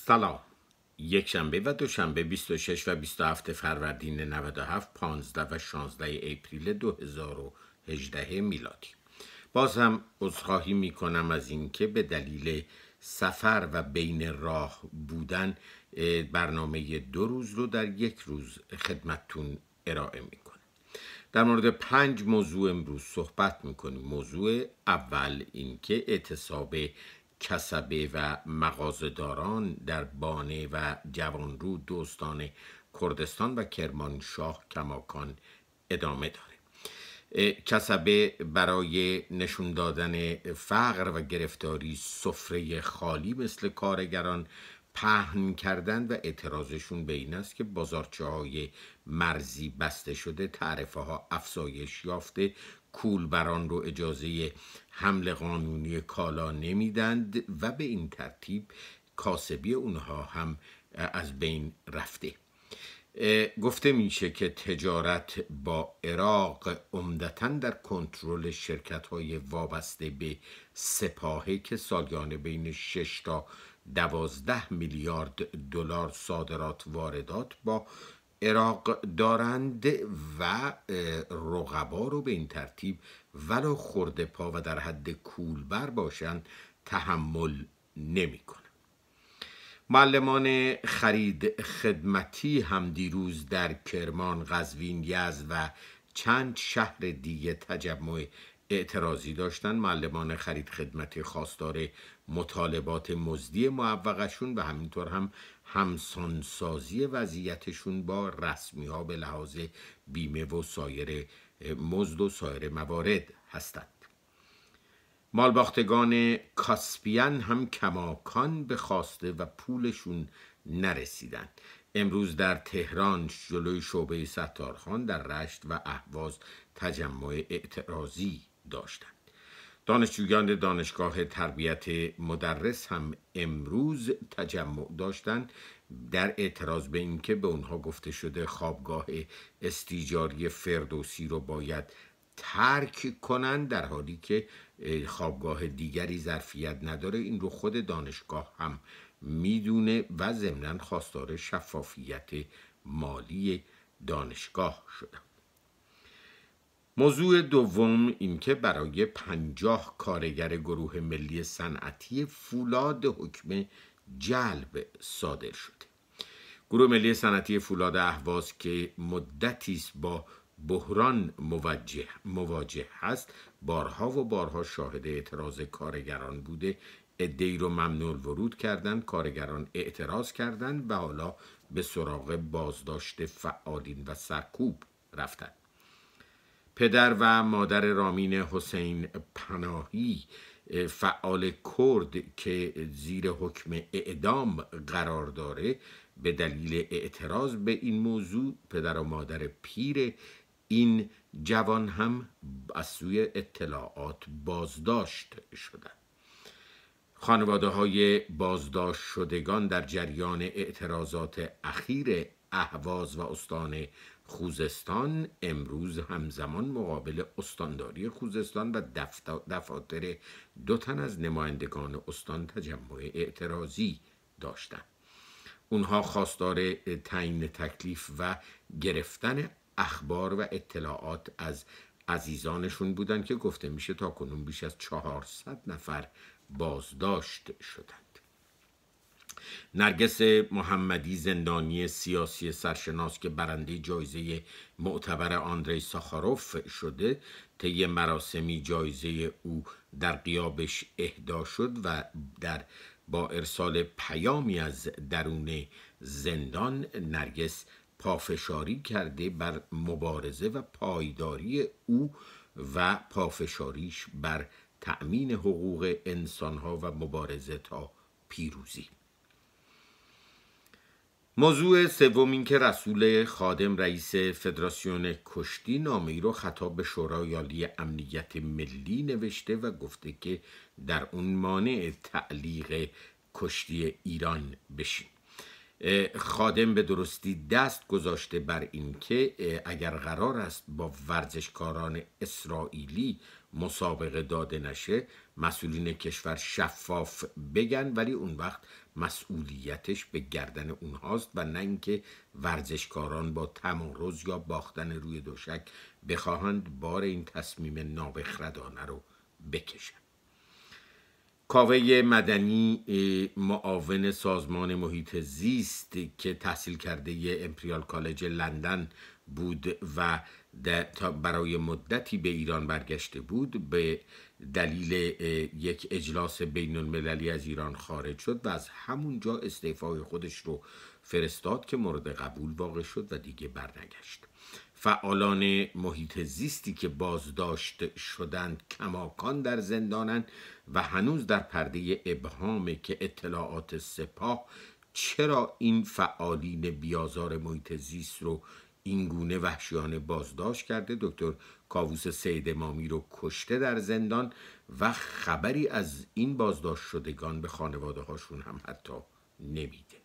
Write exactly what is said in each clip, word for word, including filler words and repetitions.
سلام. یک شنبه و دوشنبه بیست و شش و بیست و هفت فروردین نود و هفت، پانزده و شانزده اپریل دو هزار و هجده میلادی. باز هم عذرخواهی می کنم از اینکه به دلیل سفر و بین راه بودن برنامه دو روز رو در یک روز خدمتتون ارائه می کنم. در مورد پنج موضوع امروز صحبت می کنیم. موضوع اول اینکه اعتصاب کسبه و مغازه‌داران در بانه و جوانرود دو استان کردستان و کرمانشاه کماکان ادامه داره. کسبه برای نشون دادن فقر و گرفتاری سفره خالی مثل کارگران پهن کردن و اعتراضشون به این است که بازارچه های مرزی بسته شده، تعرفه ها افزایش یافته، کولبران رو اجازه حمل قانونی کالا نمیدند و به این ترتیب کاسبی اونها هم از بین رفته. گفته میشه که تجارت با عراق عمدتاً در کنترل شرکت‌های وابسته به سپاهه که سالیانه بین شش تا دوازده میلیارد دلار صادرات واردات با عراق دارند و رقبا رو به این ترتیب ولو خرده پا و در حد کولبر باشند تحمل نمی کنند. معلمان خرید خدمتی هم دیروز در کرمان، قزوین، یزد و چند شهر دیگه تجمع اعتراضی داشتن. معلمان خرید خدمتی خواستار مطالبات مزدی معوقشون و همینطور هم همسانسازی وضعیتشون با رسمی ها به لحاظ بیمه و سایر مزد و سایر موارد هستند. مالباختگان کاسپیان هم کماکان به خواسته و پولشون نرسیدن. امروز در تهران جلوی شعبه ستارخان، در رشت و اهواز تجمع اعتراضی داشتند. دانشجویان دانشگاه تربیت مدرس هم امروز تجمع داشتند در اعتراض به اینکه به اونها گفته شده خوابگاه استیجاری فردوسی رو باید ترک کنن، در حالی که خوابگاه دیگری ظرفیت نداره. این رو خود دانشگاه هم میدونه و ضمناً خواستار شفافیت مالی دانشگاه شده. موضوع دوم این که برای پنجاه کارگر گروه ملی صنعتی فولاد حکم جلب صادر شده. گروه ملی صنعتی فولاد اهواز که مدتی است با بحران مواجه مواجه هست، بارها و بارها شاهد اعتراض کارگران بوده. عده‌ای رو ممنوع ورود کردند، کارگران اعتراض کردند و حالا به سراغ بازداشت فعالین و سرکوب رفتند. پدر و مادر رامین حسین پناهی، فعال کرد که زیر حکم اعدام قرار داره، به دلیل اعتراض به این موضوع پدر و مادر پیر این جوان هم از سوی اطلاعات بازداشت شدند. خانواده های بازداشت شدگان در جریان اعتراضات اخیر اهواز و استان خوزستان امروز همزمان مقابل استانداری خوزستان و دفاتر دو تن از نمایندگان استان تجمع اعتراضی داشتند. اونها خواستار تعیین تکلیف و گرفتن اخبار و اطلاعات از عزیزانشون بودند که گفته میشه تا کنون بیش از چهارصد نفر بازداشت شدند. نرگس محمدی، زندانی سیاسی سرشناس که برنده جایزه معتبر آندری ساخاروف شده، طی مراسمی جایزه او در غیابش اهدا شد و در با ارسال پیامی از درون زندان نرگس پافشاری کرده بر مبارزه و پایداری او و پافشاریش بر تأمین حقوق انسانها و مبارزه تا پیروزی. موضوع سوم این که رسول خادم رئیس فدراسیون کشتی نامه‌ای رو خطاب به شورای عالی امنیت ملی نوشته و گفته که در اون مانع تعلیق کشتی ایران بشین. خادم به درستی دست گذاشته بر این که اگر قرار است با ورزشکاران اسرائیلی مسابقه داده نشه مسئولین کشور شفاف بگن، ولی اون وقت مسئولیتش به گردن اونهاست و نه اینکه ورزشکاران با تمارض یا باختن روی دوشک بخواهند بار این تصمیم نابخردانه رو بکشن. کاوه مدنی معاون سازمان محیط زیست که تحصیل کرده امپریال کالج لندن بود و برای مدتی به ایران برگشته بود، به دلیل یک اجلاس بین المللی از ایران خارج شد و از همونجا استعفای خودش رو فرستاد که مورد قبول واقع شد و دیگه برنگشت. فعالان محیط زیستی که بازداشت شدند کماکان در زندانند و هنوز در پرده ابهامه که اطلاعات سپاه چرا این فعالین بیازار محیط زیست رو اینگونه وحشیانه بازداشت کرده. دکتر کاووس سید امامی رو کشته در زندان و خبری از این بازداشت شدگان به خانواده هاشون هم حتی نمیده.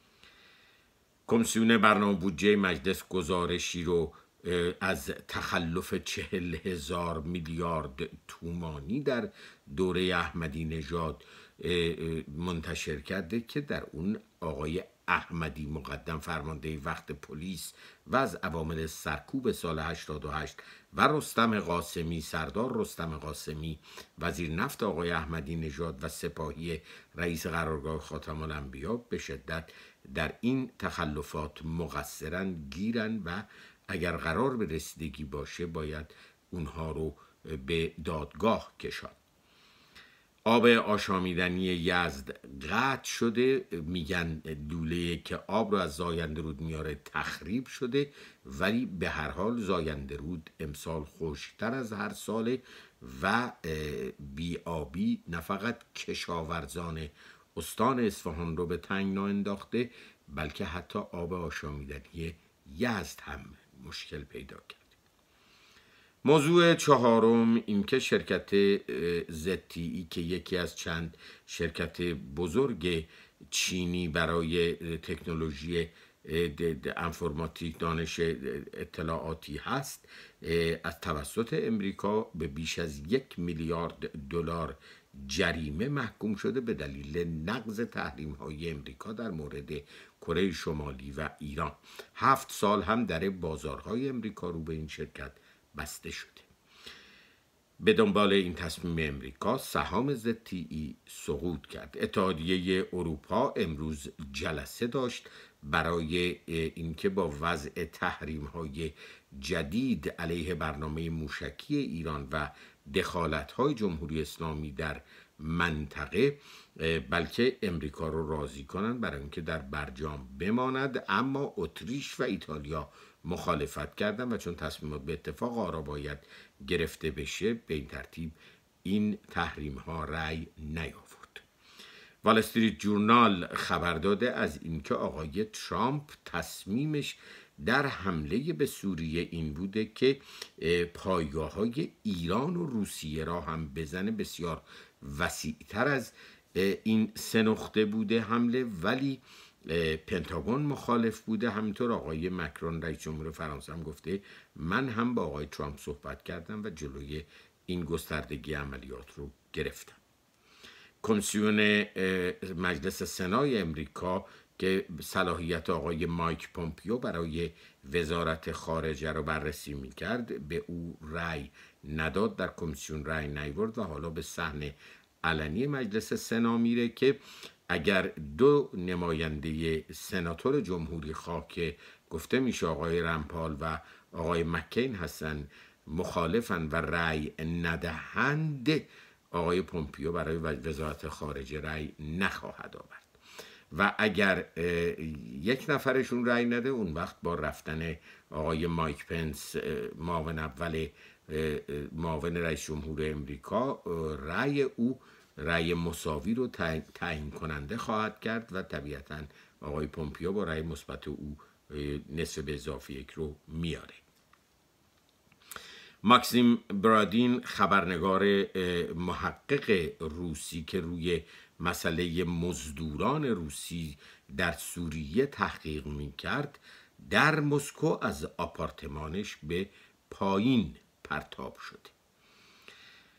کمیسیون برنامه بودجه مجلس گزارشی رو از تخلف چهل هزار میلیارد تومانی در دوره احمدی نژاد منتشر کرده که در اون آقای احمدی مقدم فرمانده وقت پلیس و از عوامل سرکوب سال هشتاد و هشت و رستم قاسمی، سردار رستم قاسمی وزیر نفت آقای احمدی نژاد و سپاهی رئیس قرارگاه خاتم الانبیا به شدت در این تخلفات مقصرن، گیرن و اگر قرار به رسیدگی باشه باید اونها رو به دادگاه کشاند. آب آشامیدنی یزد قطع شده، میگن لوله که آب رو از زاینده رود میاره تخریب شده، ولی به هر حال زاینده رود امسال خشکتر از هر ساله و بی آبی نه فقط کشاورزان استان اصفهان رو به تنگنا انداخته بلکه حتی آب آشامیدنی یزد هم مشکل پیدا کرد. موضوع چهارم این که شرکت زد تی ای که یکی از چند شرکت بزرگ چینی برای تکنولوژی انفرماتیک دانش اطلاعاتی هست، از توسط امریکا به بیش از یک میلیارد دلار جریمه محکوم شده به دلیل نقض تحریم های امریکا در مورد کره شمالی و ایران. هفت سال هم در بازارهای امریکا رو به این شرکت بسته شده. به دنبال این تصمیم امریکا سهام زد تی ای سقوط کرد. اتحادیه اروپا امروز جلسه داشت برای اینکه با وضع تحریم‌های جدید علیه برنامه موشکی ایران و دخالت‌های جمهوری اسلامی در منطقه بلکه امریکا رو راضی کنند برای اینکه در برجام بماند، اما اتریش و ایتالیا مخالفت کردن و چون تصمیمات به اتفاق آرا باید گرفته بشه به این ترتیب این تحریم ها رأی نیاورد. وال استریت جورنال خبر داده از اینکه آقای ترامپ تصمیمش در حمله به سوریه این بوده که پایگاه های ایران و روسیه را هم بزنه. بسیار وسیع‌تر از این سه نقطه بوده حمله، ولی پنتاگون مخالف بوده. همینطور آقای مکرون رئیس جمهور فرانسه هم گفته من هم با آقای ترامپ صحبت کردم و جلوی این گستردگی عملیات رو گرفتم. کمیسیون مجلس سنای امریکا که صلاحیت آقای مایک پومپیو برای وزارت خارجه رو بررسی میکرد به او رأی نداد، در کمیسیون رأی نیاورد و حالا به صحن علنی مجلس سنا میره که اگر دو نماینده سناتور جمهوری خواه که گفته میشه آقای رمپال و آقای مکین هستن مخالفن و رأی ندهند، آقای پومپیو برای وزارت خارجه رأی نخواهد آورد و اگر یک نفرشون رأی نده اون وقت با رفتن آقای مایک پنس معاون اول معاون رئیس جمهور امریکا رأی او رأی مساوی رو تعیین کننده خواهد کرد و طبیعتاً آقای پومپیو با رأی مثبت او نصف به اضافه یک رو میاره. ماکسیم برادین خبرنگار محقق روسی که روی مسئله مزدوران روسی در سوریه تحقیق میکرد در مسکو از آپارتمانش به پایین پرتاب شده.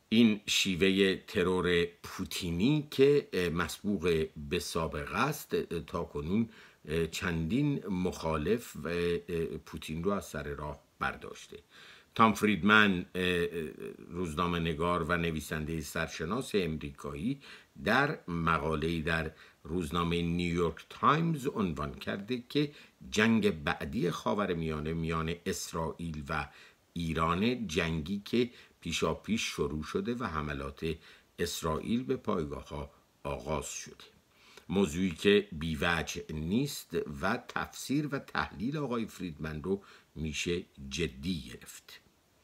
این شیوه ترور پوتینی که مسبوق به سابقه است تا کنون چندین مخالف پوتین رو از سر راه برداشته. تام فریدمن، روزنامه نگار و نویسنده سرشناس امریکایی، در مقاله‌ای در روزنامه نیویورک تایمز عنوان کرده که جنگ بعدی خاورمیانه میان اسرائیل و ایران، جنگی که پیشا پیش شروع شده و حملات اسرائیل به پایگاه‌ها آغاز شده. موضوعی که بی‌وجه نیست و تفسیر و تحلیل آقای فریدمن رو میشه جدی گرفت.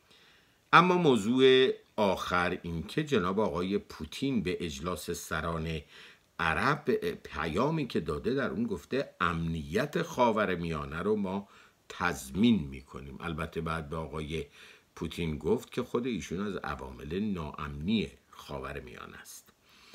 اما موضوع آخر این که جناب آقای پوتین به اجلاس سران عرب پیامی که داده، در اون گفته امنیت خاورمیانه رو ما تضمین میکنیم. البته بعد به آقای پوتین گفت که خود ایشون از عوامل ناامنی خاورمیانه است.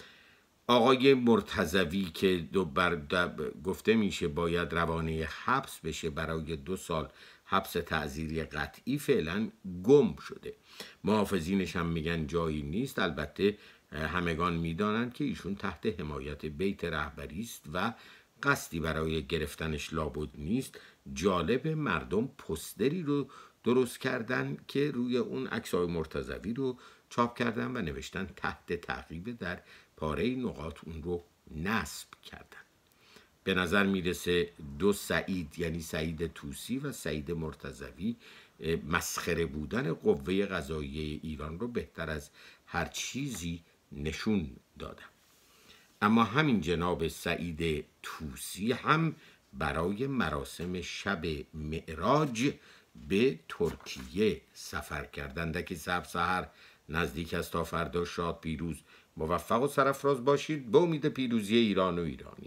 آقای مرتضوی که دو بر گفته میشه باید روانه حبس بشه برای دو سال حبس تعزیری قطعی، فعلا گم شده. محافظینش هم میگن جایی نیست. البته همگان میدانند که ایشون تحت حمایت بیت رهبری است و قصدی برای گرفتنش لابد نیست. جالب، مردم پوستری رو درست کردن که روی اون عکس‌های مرتضوی رو چاپ کردن و نوشتن تحت تعقیب، در پاره نقاط اون رو نصب کردن. به نظر میرسه دو سعید، یعنی سعید طوسی و سعید مرتضوی، مسخره بودن قوه قضاییه ایران رو بهتر از هر چیزی نشون دادن. اما همین جناب سعید طوسی هم برای مراسم شب معراج به ترکیه سفر کردند. که صبح سحر نزدیک است. تا فردا شاد، پیروز، موفق و سرفراز باشید. به امید پیروزی ایران و ایرانی.